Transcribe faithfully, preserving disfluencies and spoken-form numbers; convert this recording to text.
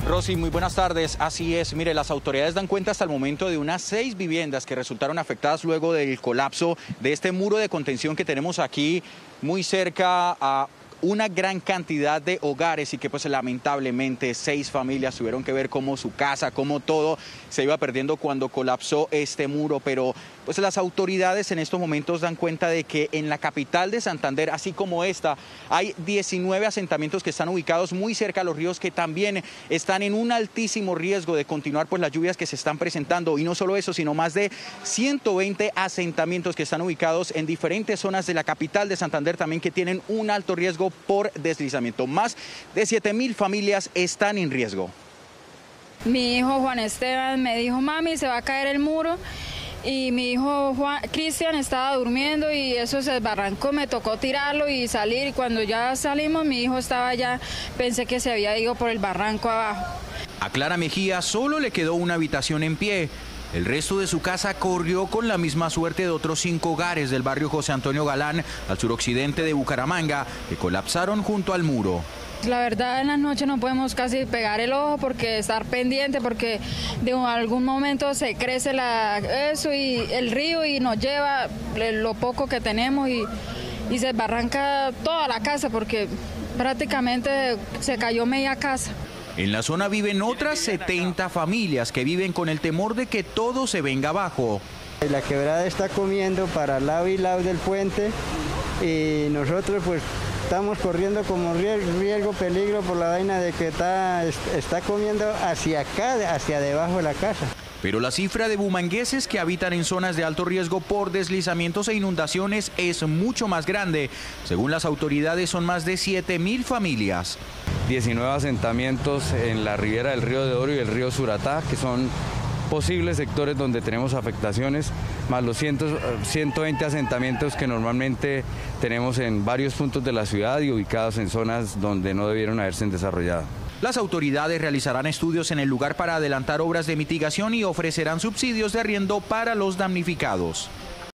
Rosy, muy buenas tardes. Así es, mire, las autoridades dan cuenta hasta el momento de unas seis viviendas que resultaron afectadas luego del colapso de este muro de contención que tenemos aquí muy cerca a una gran cantidad de hogares y que pues lamentablemente seis familias tuvieron que ver cómo su casa, cómo todo se iba perdiendo cuando colapsó este muro, pero pues las autoridades en estos momentos dan cuenta de que en la capital de Santander, así como esta, hay diecinueve asentamientos que están ubicados muy cerca a los ríos que también están en un altísimo riesgo de continuar pues las lluvias que se están presentando, y no solo eso, sino más de ciento veinte asentamientos que están ubicados en diferentes zonas de la capital de Santander también que tienen un alto riesgo por deslizamiento. Más de siete mil familias están en riesgo. Mi hijo Juan Esteban me dijo: mami, se va a caer el muro. Y mi hijo Juan Cristian estaba durmiendo y eso se desbarrancó, me tocó tirarlo y salir. Y cuando ya salimos, mi hijo estaba ya, pensé que se había ido por el barranco abajo. A Clara Mejía solo le quedó una habitación en pie. El resto de su casa corrió con la misma suerte de otros cinco hogares del barrio José Antonio Galán, al suroccidente de Bucaramanga, que colapsaron junto al muro. La verdad, en las noches no podemos casi pegar el ojo porque estar pendiente, porque de algún momento se crece la, eso y el río y nos lleva lo poco que tenemos y, y se barranca toda la casa porque prácticamente se cayó media casa. En la zona viven otras setenta familias que viven con el temor de que todo se venga abajo. La quebrada está comiendo para lado y lado del puente y nosotros pues estamos corriendo como riesgo, peligro por la vaina de que está, está comiendo hacia acá, hacia debajo de la casa. Pero la cifra de bumangueses que habitan en zonas de alto riesgo por deslizamientos e inundaciones es mucho más grande. Según las autoridades, son más de siete mil familias. diecinueve asentamientos en la ribera del río de Oro y el río Suratá, que son posibles sectores donde tenemos afectaciones, más los ciento veinte asentamientos que normalmente tenemos en varios puntos de la ciudad y ubicados en zonas donde no debieron haberse desarrollado. Las autoridades realizarán estudios en el lugar para adelantar obras de mitigación y ofrecerán subsidios de arriendo para los damnificados.